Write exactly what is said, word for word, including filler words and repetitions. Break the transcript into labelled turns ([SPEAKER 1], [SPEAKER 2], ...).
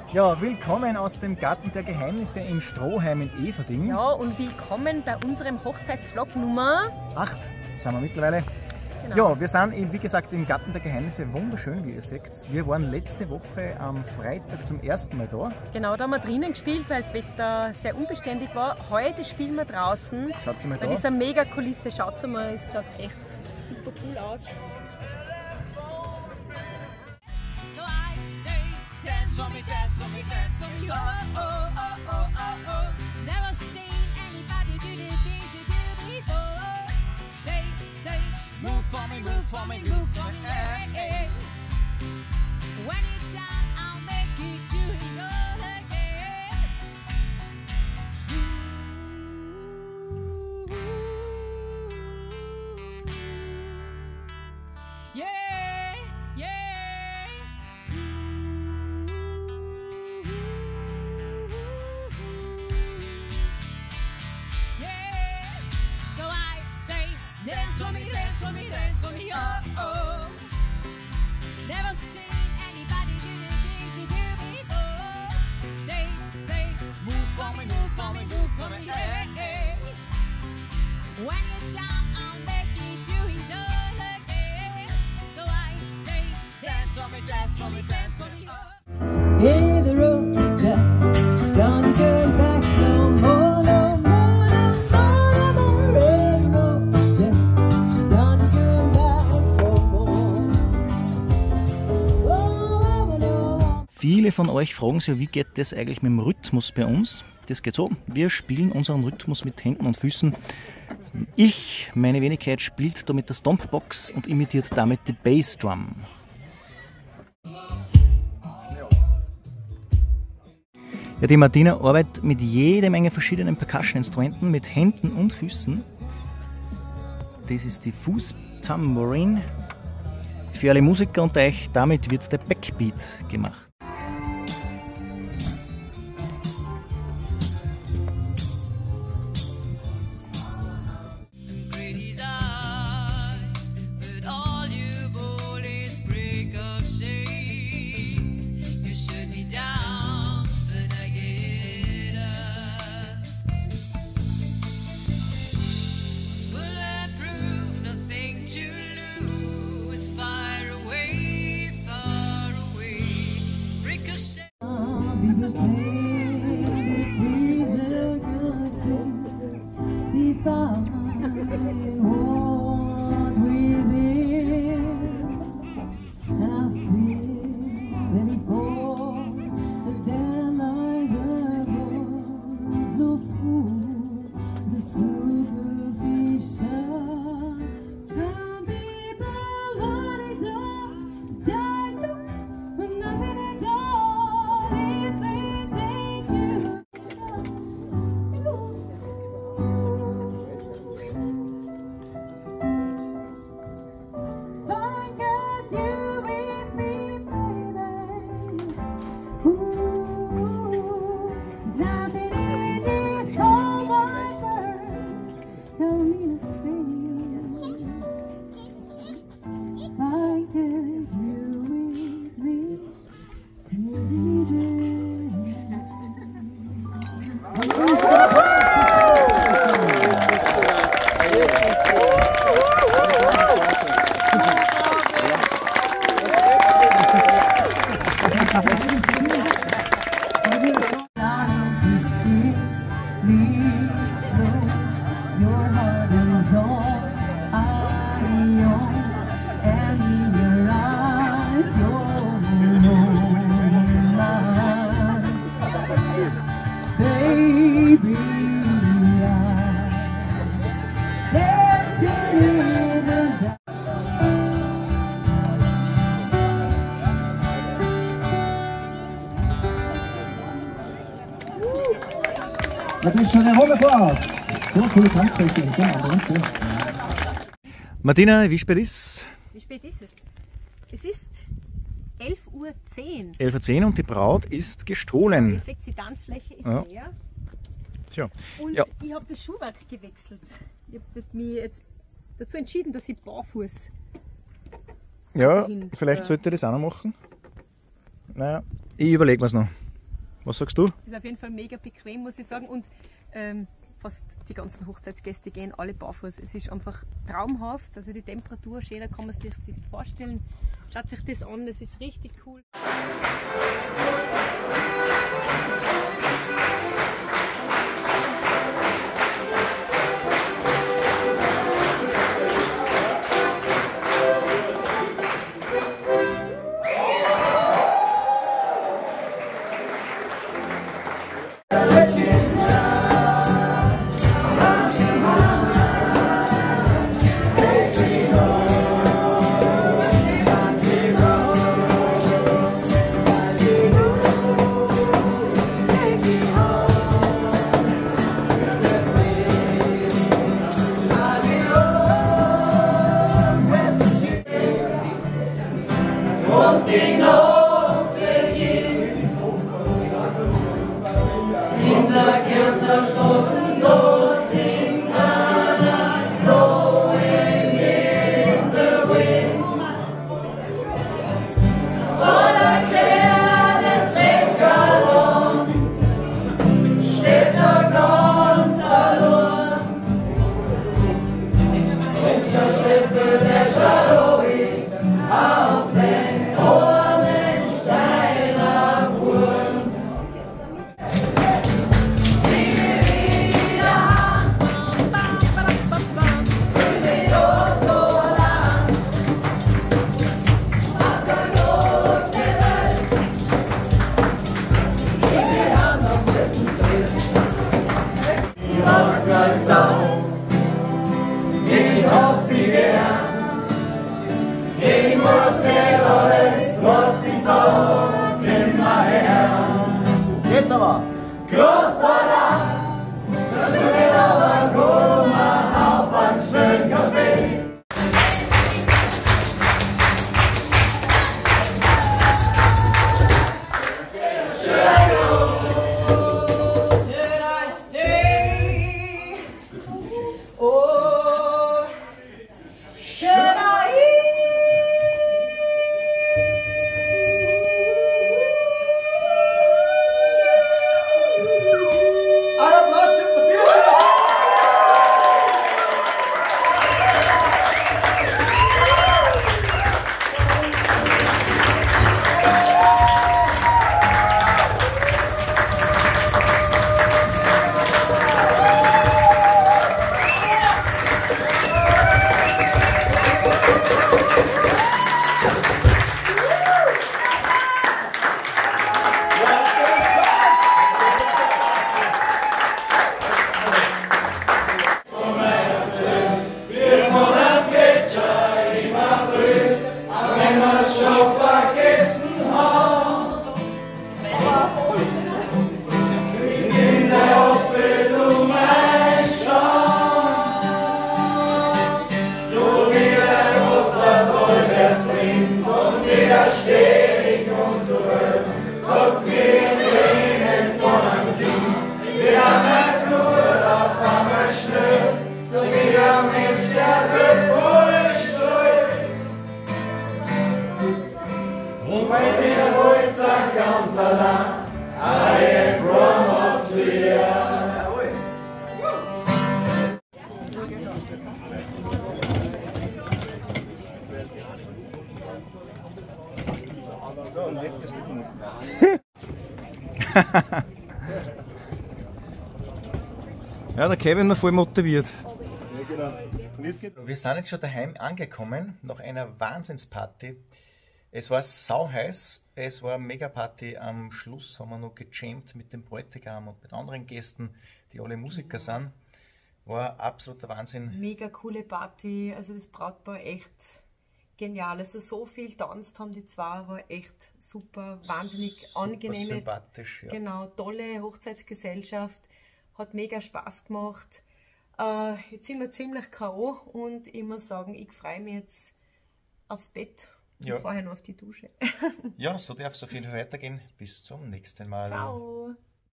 [SPEAKER 1] Ja, willkommen aus dem Garten der Geheimnisse in Stroheim in Everding.
[SPEAKER 2] Ja, und willkommen bei unserem Hochzeitsvlog Nummer
[SPEAKER 1] acht sind wir mittlerweile.
[SPEAKER 2] Genau.
[SPEAKER 1] Ja, wir sind, wie gesagt, im Garten der Geheimnisse. Wunderschön, wie ihr seht. Wir waren letzte Woche am Freitag zum ersten Mal da.
[SPEAKER 2] Genau, da haben wir drinnen gespielt, weil das Wetter sehr unbeständig war. Heute spielen wir draußen.
[SPEAKER 1] Schaut mal
[SPEAKER 2] bei
[SPEAKER 1] da.
[SPEAKER 2] dieser Mega-Kulisse. Schaut mal, es schaut echt super cool aus.
[SPEAKER 3] Dance for me, dance for me, dance for me, oh, oh, oh, oh, oh, oh. Never seen anybody do the things you do before. They say, move for me, move for me, move for me, hey, hey. When you're down, I'll make you do it all again. Yeah, yeah. Dance for me, dance for me, dance for me, oh, oh. Never seen anybody do the things you do before. They say, move for me, move for me, move for me, hey, hey. When you're down, I'll make you do it all again. So I say, dance for me, dance for me, dance for me, oh. Hit the road, Jack, don't you go back no more, no more.
[SPEAKER 1] Viele von euch fragen sich, wie geht das eigentlich mit dem Rhythmus bei uns? Das geht so, wir spielen unseren Rhythmus mit Händen und Füßen. Ich, meine Wenigkeit, spielt da mit der Stompbox und imitiert damit die Bassdrum. Ja, die Martina arbeitet mit jede Menge verschiedenen Percussion-Instrumenten, mit Händen und Füßen. Das ist die Fuß-Tambourine. Für alle Musiker unter euch, damit wird der Backbeat gemacht.
[SPEAKER 4] Das ist schon ein Applaus. So coole Tanzfläche in so einem anderen.
[SPEAKER 1] Martina, wie spät ist es?
[SPEAKER 2] Wie spät ist es? Es ist elf Uhr zehn.
[SPEAKER 1] elf Uhr zehn und die Braut ist gestohlen.
[SPEAKER 2] Ihr seht, die Tanzfläche ist
[SPEAKER 1] ja.
[SPEAKER 2] leer.
[SPEAKER 1] Tja.
[SPEAKER 2] Und
[SPEAKER 1] ja.
[SPEAKER 2] ich habe das Schuhwerk gewechselt. Ich habe mich jetzt dazu entschieden, dass ich barfuß.
[SPEAKER 1] Ja,
[SPEAKER 2] Dahin,
[SPEAKER 1] vielleicht
[SPEAKER 2] ja.
[SPEAKER 1] sollte ich das auch noch machen. Naja, ich überlege mir es noch. Was sagst du?
[SPEAKER 2] Ist auf jeden Fall mega bequem, muss ich sagen. Und ähm, fast die ganzen Hochzeitsgäste gehen alle barfuß. Es ist einfach traumhaft. Also die Temperatur, schöner kann man sich das vorstellen. Schaut sich das an, das ist richtig cool.
[SPEAKER 4] Jetzt aber! Großvater! Das wird aber kommen auf einen schönen Kaffee!
[SPEAKER 1] Ja, der Kevin war voll motiviert.
[SPEAKER 4] Ja, genau. Und jetzt geht's.
[SPEAKER 1] Wir sind jetzt schon daheim angekommen, nach einer Wahnsinnsparty. Es war sauheiß, es war eine Megaparty. Am Schluss haben wir noch gejammt mit dem Bräutigam und mit anderen Gästen, die alle Musiker sind. War absoluter Wahnsinn.
[SPEAKER 2] Mega coole Party, also das Brautpaar echt genial. Also so viel tanzt haben die zwei, war echt super, wahnsinnig
[SPEAKER 1] Super
[SPEAKER 2] angenehme,
[SPEAKER 1] sympathisch, ja.
[SPEAKER 2] Genau, tolle Hochzeitsgesellschaft, hat mega Spaß gemacht. Äh, jetzt sind wir ziemlich K O und ich muss sagen, ich freue mich jetzt aufs Bett und
[SPEAKER 1] Ja.
[SPEAKER 2] vorher noch auf die Dusche.
[SPEAKER 1] Ja, so darf es auf jeden Fall weitergehen. Bis zum nächsten Mal.
[SPEAKER 2] Ciao!